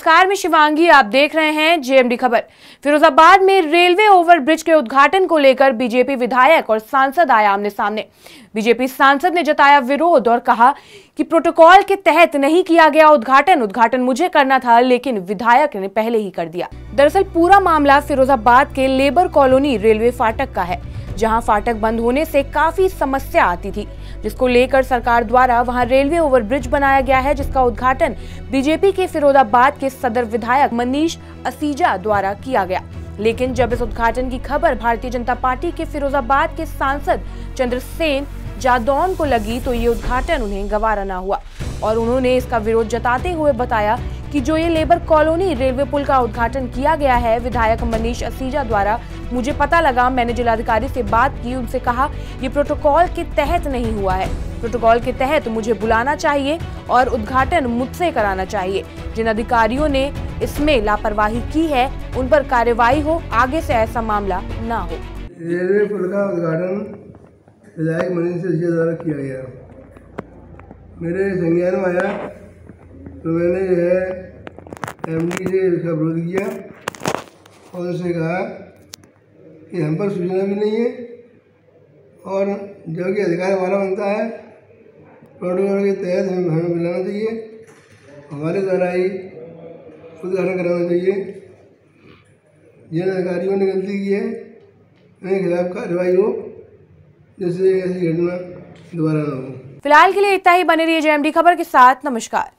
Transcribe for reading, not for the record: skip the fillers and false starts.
नमस्कार, मैं शिवांगी, आप देख रहे हैं जेएमडी खबर। फिरोजाबाद में रेलवे ओवरब्रिज के उद्घाटन को लेकर बीजेपी विधायक और सांसद आए आमने सामने। बीजेपी सांसद ने जताया विरोध और कहा कि प्रोटोकॉल के तहत नहीं किया गया उद्घाटन मुझे करना था, लेकिन विधायक ने पहले ही कर दिया। दरअसल पूरा मामला फिरोजाबाद के लेबर कॉलोनी रेलवे फाटक का है, जहां फाटक बंद होने से काफी समस्या आती थी, जिसको लेकर सरकार द्वारा वहां रेलवे ओवरब्रिज बनाया गया है, जिसका उद्घाटन बीजेपी के फिरोजाबाद के सदर विधायक मनीष असीजा द्वारा किया गया। लेकिन जब इस उद्घाटन की खबर भारतीय जनता पार्टी के फिरोजाबाद के सांसद चंद्रसेन जादौन को लगी तो ये उद्घाटन उन्हें गवारा न हुआ और उन्होंने इसका विरोध जताते हुए बताया कि जो ये लेबर कॉलोनी रेलवे पुल का उद्घाटन किया गया है विधायक मनीष असीजा द्वारा, मुझे पता लगा, मैंने जिलाधिकारी से बात की, उनसे कहा ये प्रोटोकॉल के तहत नहीं हुआ है। प्रोटोकॉल के तहत मुझे बुलाना चाहिए और उद्घाटन मुझसे कराना चाहिए। जिन अधिकारियों ने इसमें लापरवाही की है उन पर कार्रवाई हो, आगे से ऐसा मामला न हो। रेलवे पुल का उद्घाटन विधायक मनीष असीजा द्वारा किया गया। मेरे संज्ञान में आया तो मैंने जो है एमडी से इसका विरोध किया और उससे कहा कि हम पर सूचना भी नहीं है और जो कि अधिकार हमारा बनता है, प्रोटोकॉल के तहत हमें बुलाना चाहिए, हमारे द्वारा ही उद्घाटन कराना चाहिए। जिन अधिकारियों ने गलती की है उनके खिलाफ कार्रवाई हो, जिससे ऐसी घटना दोबारा न हो। फिलहाल के लिए इतना ही। बने रहिए जेएमडी खबर के साथ। नमस्कार।